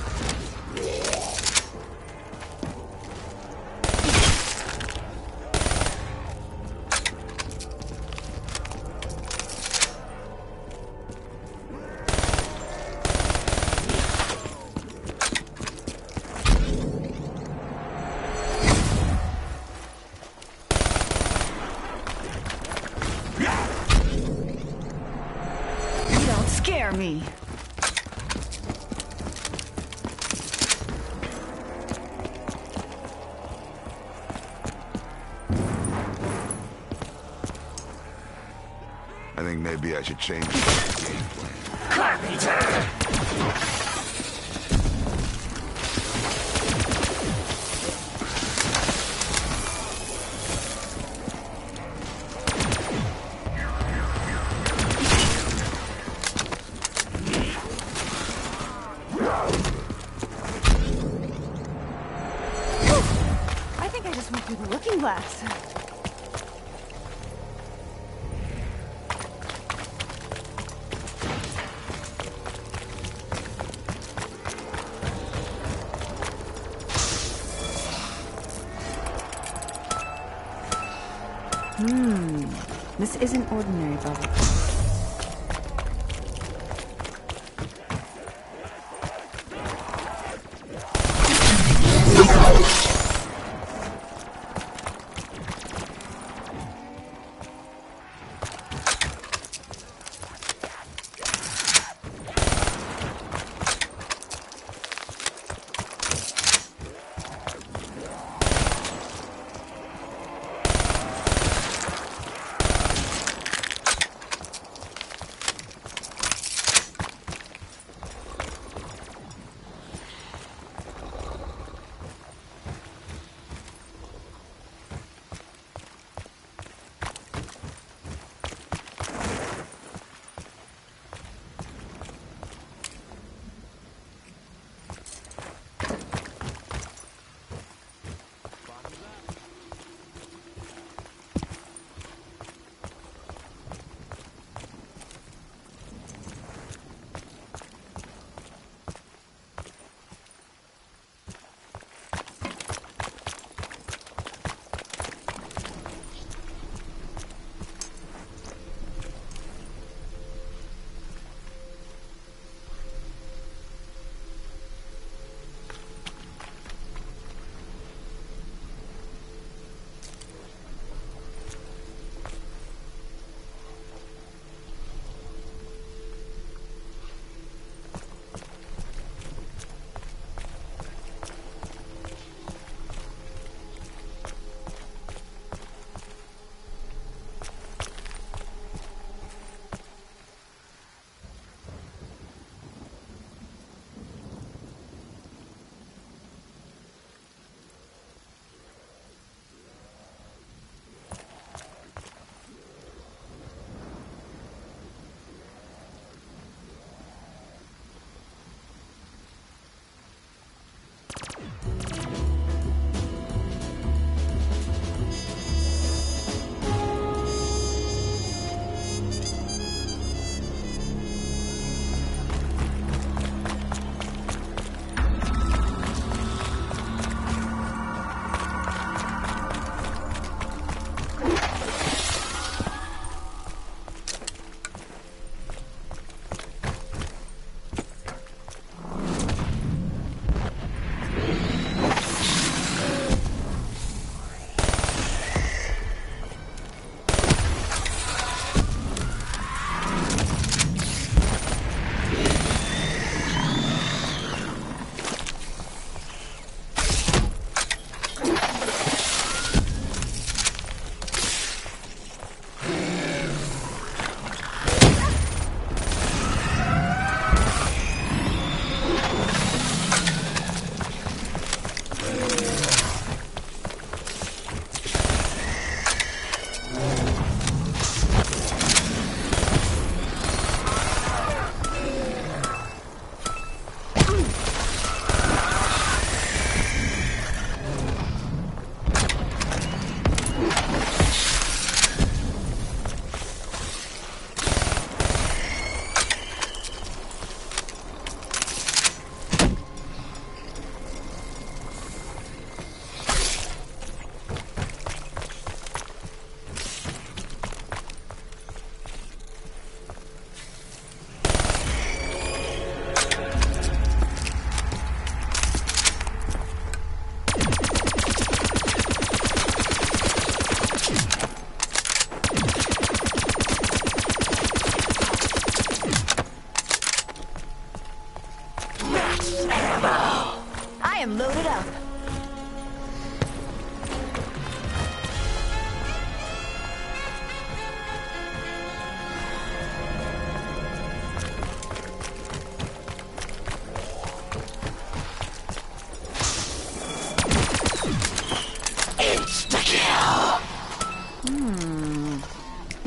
You don't scare me. I think maybe I should change the game plan. I think I just went through the looking glass. This isn't ordinary bubble.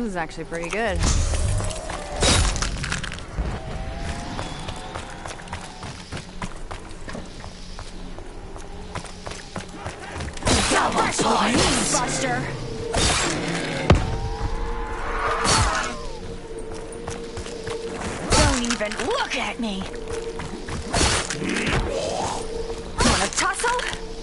This is actually pretty good. Please, Buster. Don't even look at me. Wanna tussle?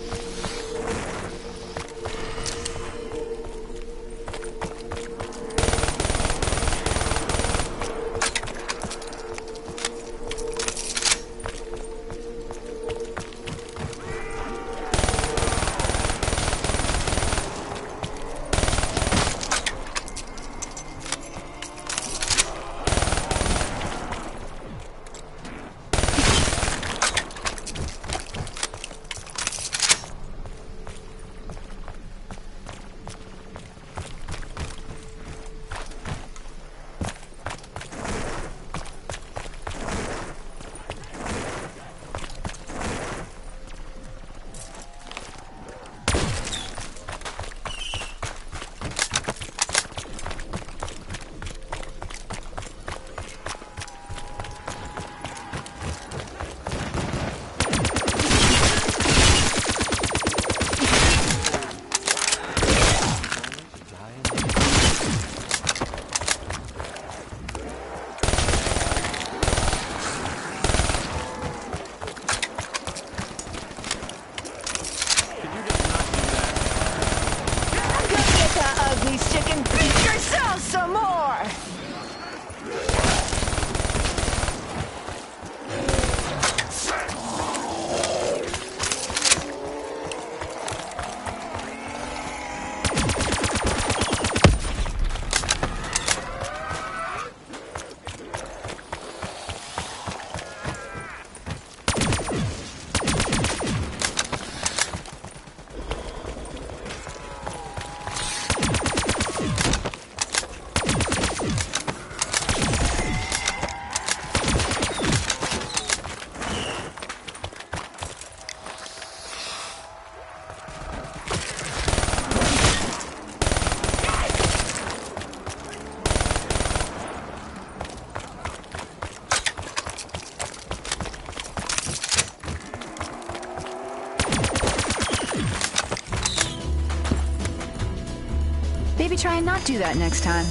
Maybe try and not do that next time.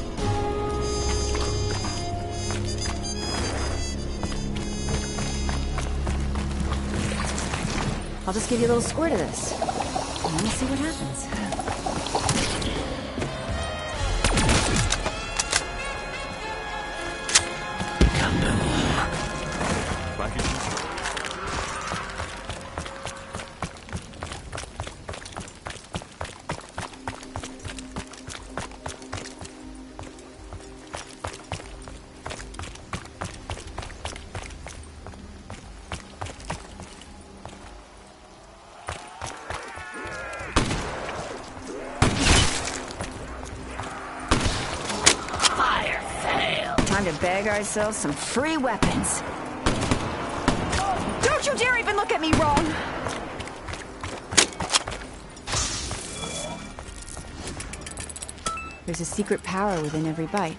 I'll just give you a little squirt of this. And then we'll see what happens. Time to bag ourselves some free weapons. Don't you dare even look at me wrong! There's a secret power within every bite.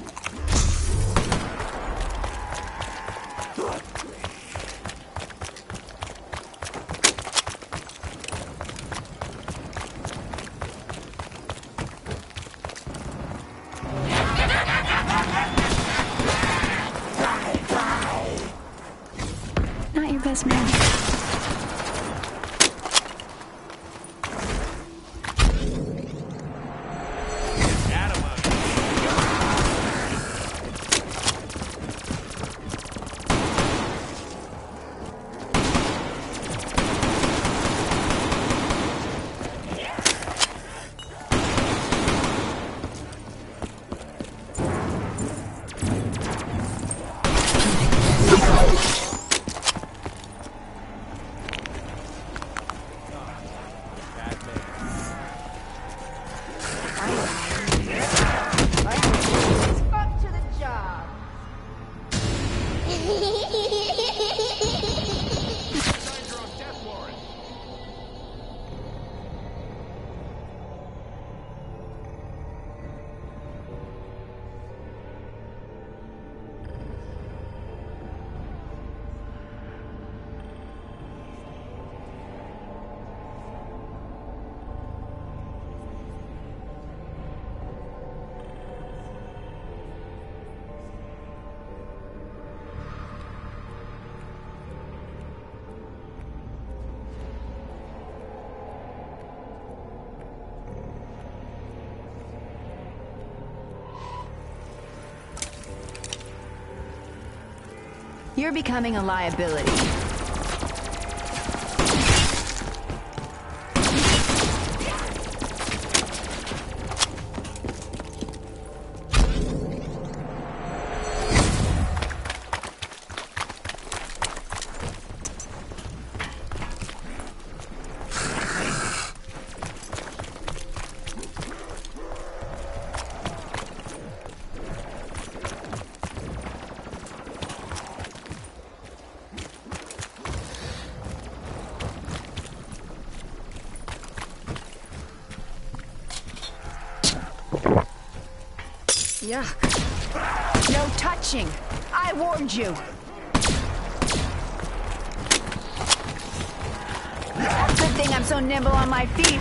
Not your best man. You're becoming a liability. Yuck. No touching. I warned you. Good thing I'm so nimble on my feet.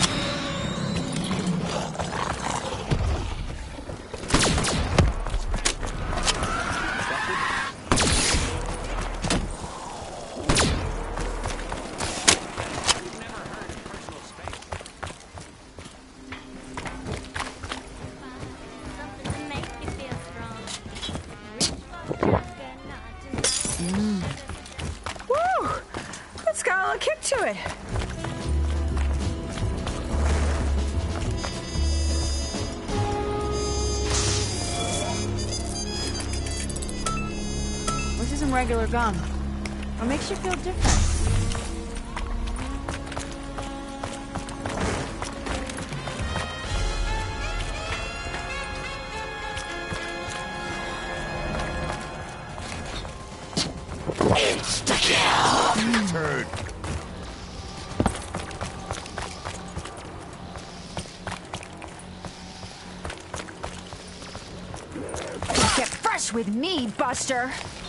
Woo! It's got a little kick to it. This isn't regular gum. What makes you feel different? Turd. Get fresh with me, Buster.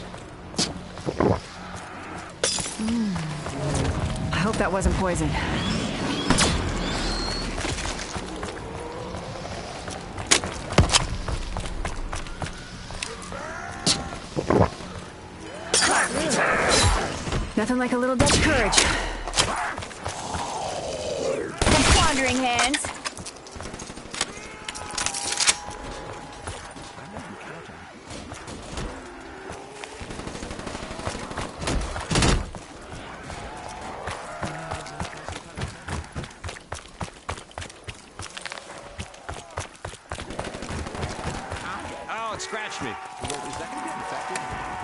I hope that wasn't poison. Nothing like a little Dutch courage. Some wandering hands. Oh, it scratched me. Well, is that gonna get infected?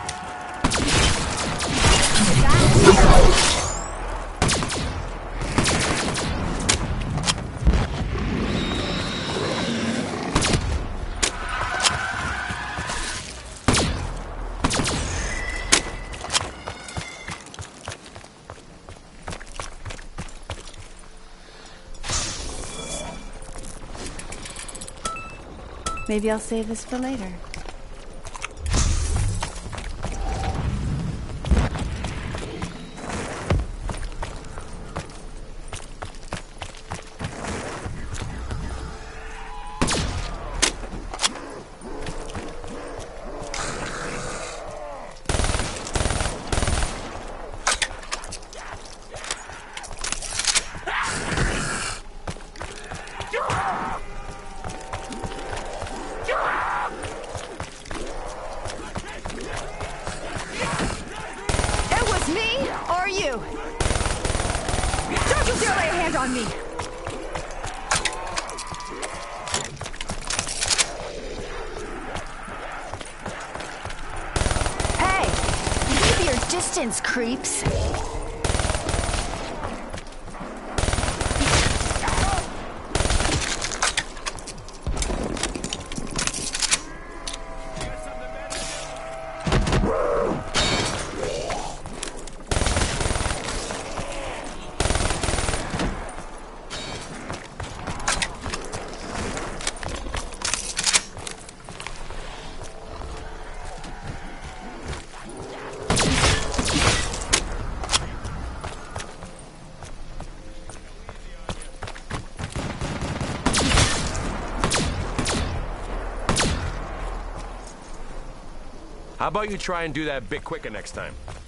Maybe I'll save this for later. Don't you dare lay a hand on me! Hey! Keep your distance, creeps! How about you try and do that a bit quicker next time?